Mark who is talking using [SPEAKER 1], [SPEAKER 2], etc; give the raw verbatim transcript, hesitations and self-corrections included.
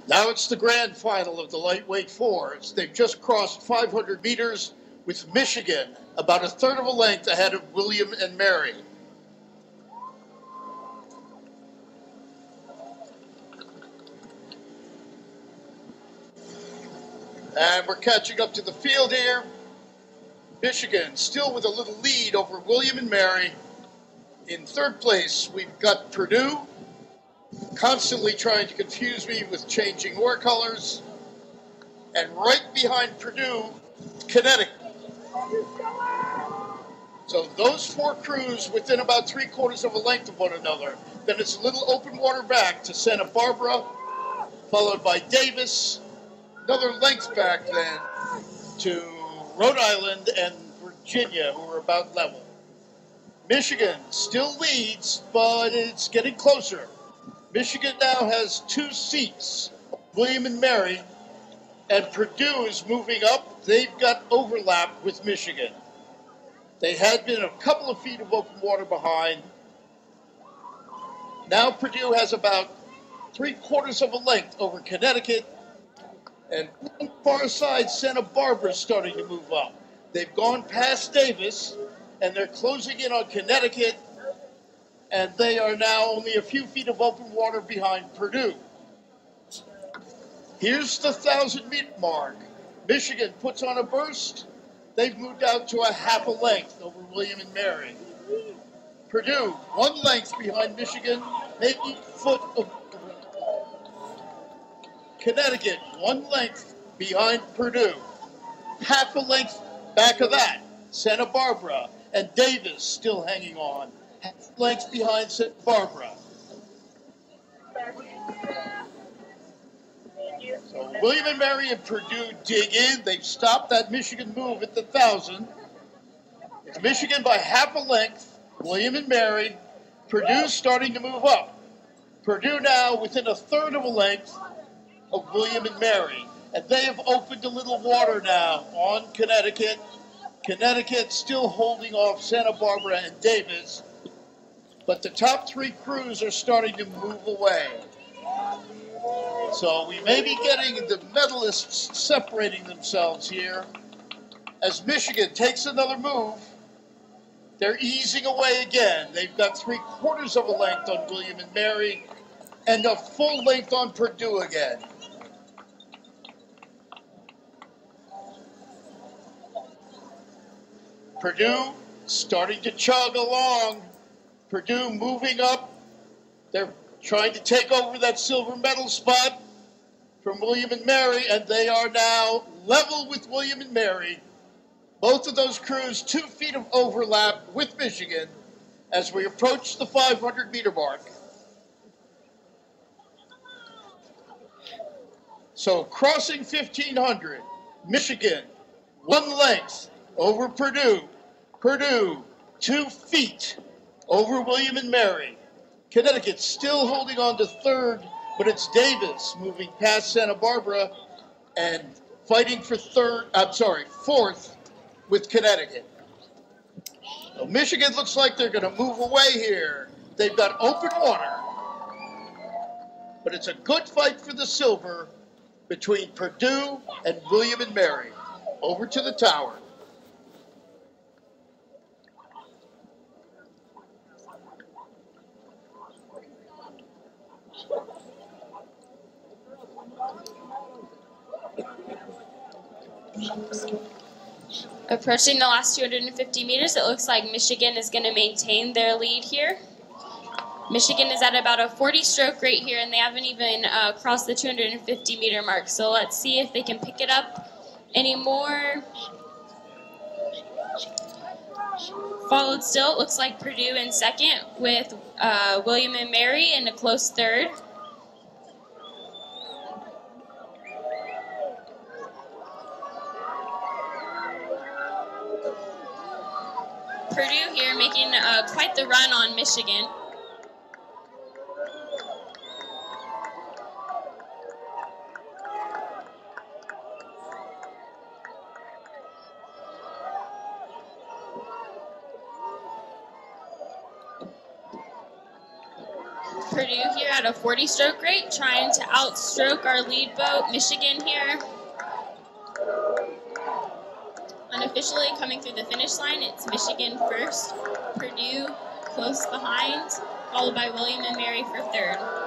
[SPEAKER 1] Now it's the grand final of the lightweight fours. They've just crossed five hundred meters with Michigan about a third of a length ahead of William and Mary. And we're catching up to the field here. Michigan still with a little lead over William and Mary. In third place, we've got Purdue, constantly trying to confuse me with changing oar colors. And right behind Purdue, Connecticut. So those four crews within about three quarters of a length of one another. Then it's a little open water back to Santa Barbara, followed by Davis. Another length back then to Rhode Island and Virginia, who are about level. Michigan still leads, but it's getting closer. Michigan now has two seats, William and Mary, and Purdue is moving up. They've got overlap with Michigan. They had been a couple of feet of open water behind. Now Purdue has about three quarters of a length over Connecticut. And on the far side, Santa Barbara is starting to move up. They've gone past Davis, and they're closing in on Connecticut, and they are now only a few feet of open water behind Purdue. Here's the thousand-meter mark. Michigan puts on a burst. They've moved out to a half a length over William and Mary. Purdue, one length behind Michigan, maybe foot of Connecticut, one length behind Purdue. Half a length back of that, Santa Barbara, and Davis still hanging on. Half a length behind Santa Barbara. So William and Mary and Purdue dig in. They've stopped that Michigan move at the thousand. It's Michigan by half a length. William and Mary. Purdue starting to move up. Purdue now within a third of a length of William and Mary. And they have opened a little water now on Connecticut. Connecticut still holding off Santa Barbara and Davis. But the top three crews are starting to move away. So we may be getting the medalists separating themselves here. As Michigan takes another move, they're easing away again. They've got three quarters of a length on William and Mary and a full length on Purdue again. Purdue starting to chug along. Purdue moving up. They're trying to take over that silver medal spot from William and Mary, and they are now level with William and Mary. Both of those crews two feet of overlap with Michigan as we approach the five hundred meter mark. So crossing fifteen hundred, Michigan, one length over Purdue. Purdue, two feet over William and Mary. Connecticut still holding on to third, but it's Davis moving past Santa Barbara and fighting for third, I'm sorry, fourth with Connecticut. So Michigan looks like they're going to move away here. They've got open water, but it's a good fight for the silver between Purdue and William and Mary. Over to the tower.
[SPEAKER 2] Approaching the last two hundred fifty meters, it looks like Michigan is going to maintain their lead here. Michigan is at about a forty stroke rate here, and they haven't even uh, crossed the two hundred fifty meter mark. So let's see if they can pick it up anymore. Followed still, it looks like Purdue in second with uh, William and Mary in a close third. Purdue here making uh, quite the run on Michigan. Purdue Purdue here at a forty stroke rate, trying to outstroke our lead boat, Michigan here. Unofficially coming through the finish line, it's Michigan first, Purdue close behind, followed by William and Mary for third.